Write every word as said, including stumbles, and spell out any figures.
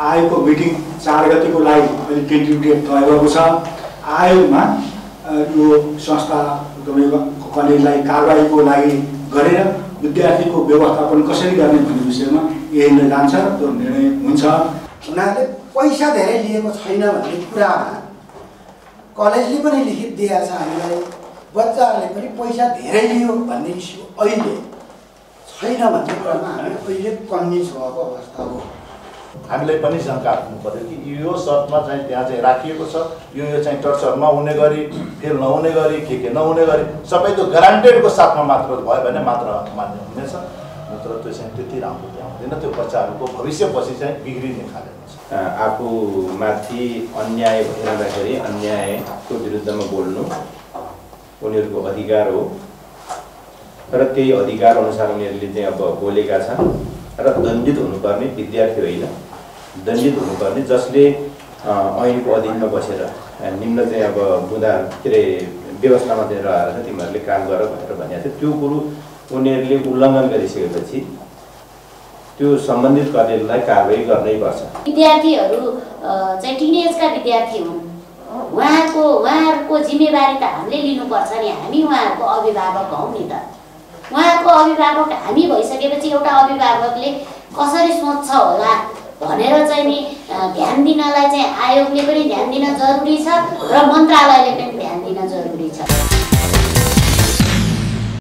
आयोगको मिटिङ चार गतिको लागि अहिले टेन्टिभ डेट तय भएको छ। आयोगमा यो संस्था तपाईँको कलेजलाई कारबाहीको लागि गरेर विद्यार्थीको व्यवस्थापन कसरी गर्ने भन्ने विषयमा यही नै जान्छ, त्यो निर्णय हुन्छ। उनीहरूले पैसा धेरै लिएको छैन भन्ने कुरामा कलेजले पनि लिखित दिएको छ हामीलाई, बच्चाहरूले पनि पैसा धेरै लियो भन्ने इस्यु अहिले छैन भन्ने कुरामा हामी अहिले कन्भिन्स भएको अवस्था हो। हामीलाई पनि जानकार हुनु पर्यो कि यो सर्तमा चाहिँ त्यहाँ चाहिँ राखिएको छ, यो यो चाहिँ टर्चर नहुने गरी, फेल नहुने गरी, के के नहुने गरी सबै त्यो ग्यारेन्टेडको साथमा मात्र भयो भने मात्र मान्य हुनेछ, नत्र त्यो चाहिँ त्यति राम्रो त्यहाँ हुँदैन। त्यो बच्चाहरूको भविष्यपछि चाहिँ बिग्रिने खाले हुन्छ। आफूमाथि अन्याय भइरहँदाखेरि अन्यायको विरुद्धमा बोल्नु उनीहरूको अधिकार हो र त्यही अधिकार अनुसार उनीहरूले चाहिँ अब बोलेका छन् र दण्डित हुनुपर्ने विद्यार्थी होइन, दण्डित हुनुपर्ने जसले ऐनको अधीनमा बसेर निम्न चाहिँ अब बुँदा के अरे व्यवस्थामा चाहिँ रहेर छ तिमीहरूले काम गर भनेर भनेको थियो, त्यो कुरो उनीहरूले उल्लङ्घन गरिसकेपछि त्यो सम्बन्धित कलेजलाई कारबाही गर्नै पर्छ। विद्यार्थीहरू चाहिँ टिनेजका विद्यार्थी हुन्, उहाँको उहाँहरूको जिम्मेवारी त हामीले लिनुपर्छ नि, हामी उहाँहरूको अभिभावक हौँ नि त। उहाँको अभिभावक हामी भइसकेपछि एउटा अभिभावकले कसरी सोच्छ होला भनेर चाहिँ नि ध्यान दिनलाई चाहिँ आयोगले पनि ध्यान दिन जरुरी छ र मन्त्रालयले पनि ध्यान दिन जरुरी छ।